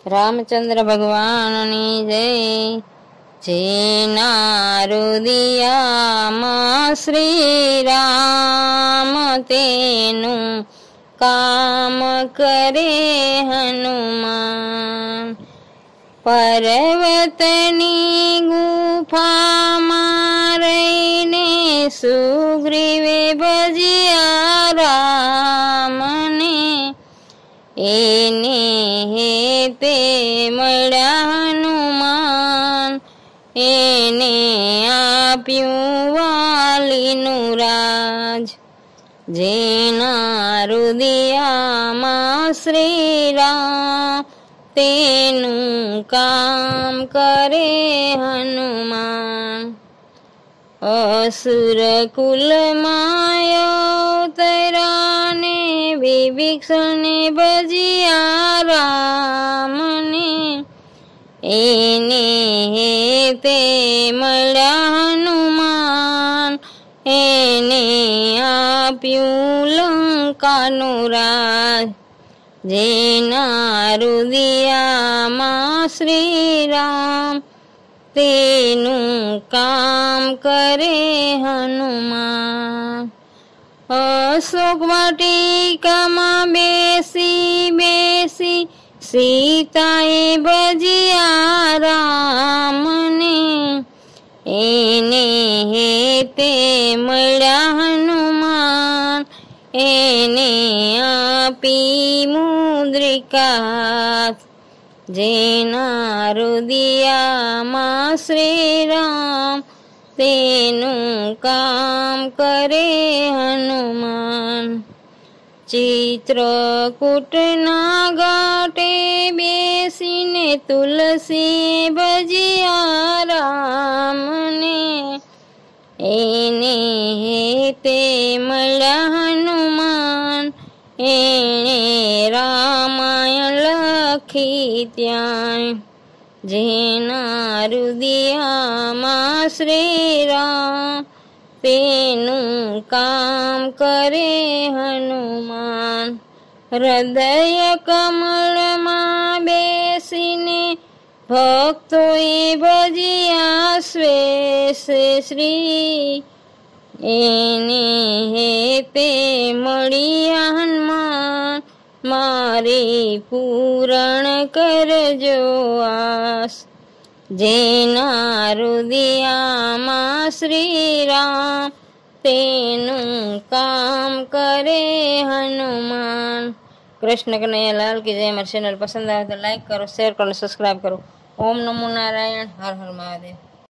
रामचंद्र भगवाननी जय। जेना हृदयमां श्री राम तेनु काम करे हनुमान। पर्वतनी गुफामां रहीने सुग्रीवे भजिया रामने। एने हेते मळ्या हनुमान, एने आप्યું વાલીનું રાજ। જેના હૃદયમાં શ્રી રામ તેનું કામ કરે હનુમાન। असुर कुल अवतराने विभीषण भजिया रामने। एने हेते मळ्या हनुमान, एने आप्યું લંકાનું રાજ। જેના હૃદયમાં શ્રી રામ તેનું કામ કરે હનુમાન। અશોક વાટિકામાં બેસી બેસી સીતાએ ભજ્યા રામને। એને હેતે મળ્યા હનુમાન, એને આપી મુદ્રિકા હાથ। જેના હૃદયમાં શ્રી રામ તેનું કામ કરે હનુમાન। ચિત્રકૂટના ઘાટે બેસીને તુલસી ભજ્યા રામને। એને હેતે મળ્યા હનુમાન, એને રામાયણ લખી ત્યાં। જેના હૃદયમાં શ્રી રામ તેનું કામ કરે હનુમાન। હૃદય કમળમાં બેસીને ભક્તોએ ભજ્યા શ્રેષ્ઠ શ્રી। એને હેતે મળ્યા હનુમાન, મારી પૂરણ કરજો આસ। જેના હૃદયમાં શ્રી રામ તેનું કામ કરે હનુમાન। કૃષ્ણ કનૈયા લાલ કી જય। મારી ચેનલ પસંદ આવે તો લાઈક કરો, શેર કરો, સબસ્ક્રાઈબ કરો। ઓમ નમો નારાયણ, હર હર મહાદેવ।